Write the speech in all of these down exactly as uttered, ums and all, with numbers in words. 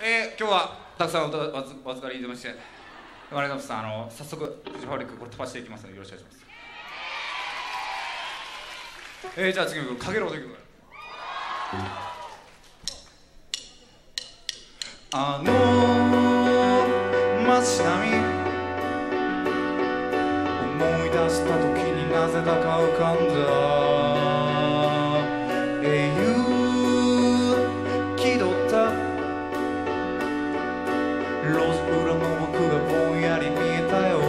えー、今日はたくさんおたお預お預かりいただきましてありがとうございます。あの早速フジファブリックこれ飛ばしていきますのでよろしくお願いします。えー、じゃあ次の曲「かげろう」という曲。あの街並み思い出した時になぜだか浮かんだ英雄気取った路地裏の僕がぼんやり見えたよ。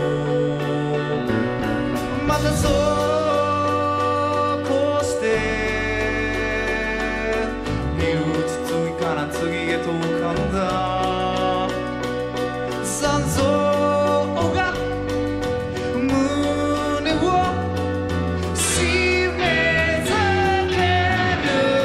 またそうこうしているうち次から次へと浮かんだ残像が胸を締め付ける。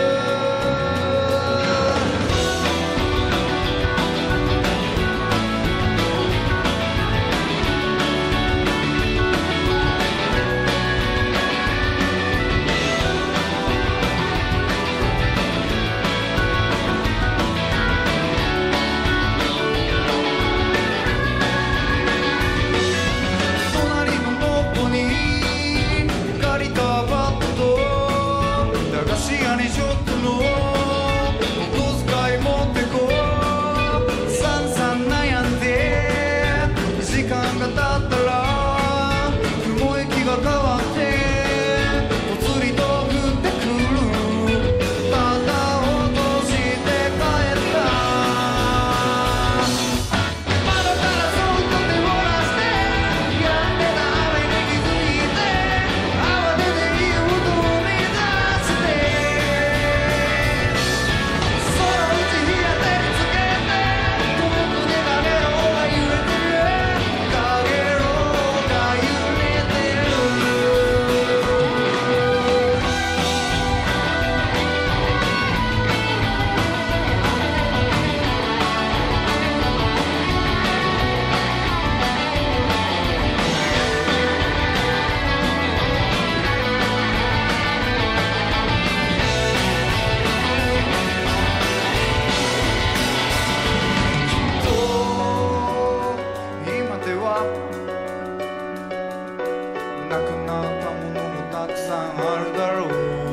なくなったものもたくさんあるだろう。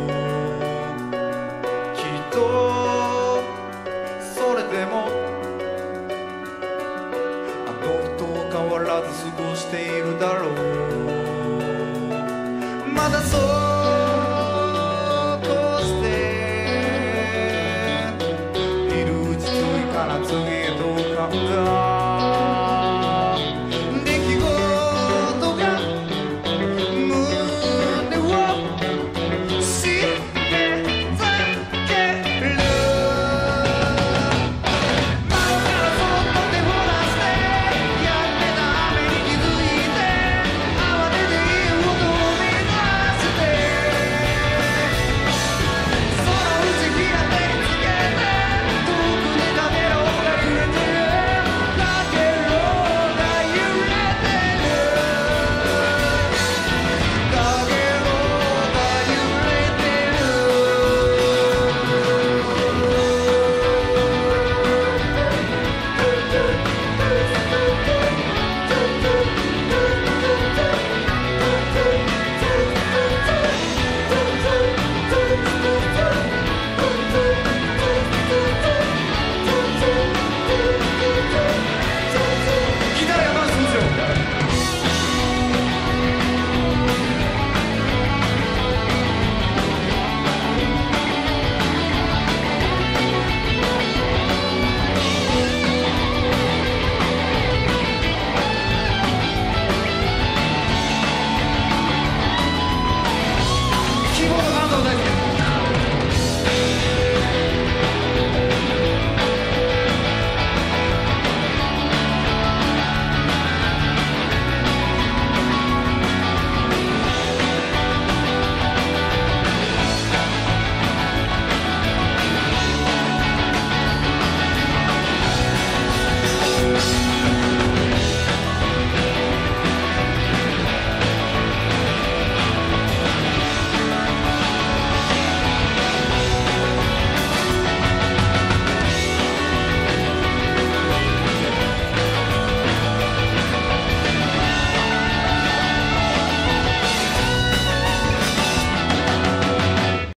きっとそれでもあの人は変わらず過ごしているだろう。まだそうこうしているうち次から次へと浮かんだ